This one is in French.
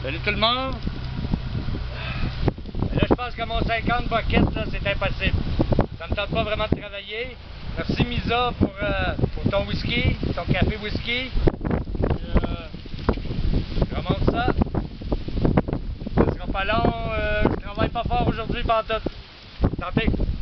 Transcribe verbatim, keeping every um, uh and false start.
Salut tout le monde! Là, je pense que mon cinquante buckets, là, c'est impossible. Ça me tente pas vraiment de travailler. Merci Misa pour, euh, pour ton whisky, ton café whisky. Euh, je remonte ça. Ça sera pas long. Euh, je travaille pas fort aujourd'hui, pantoute. Tentez!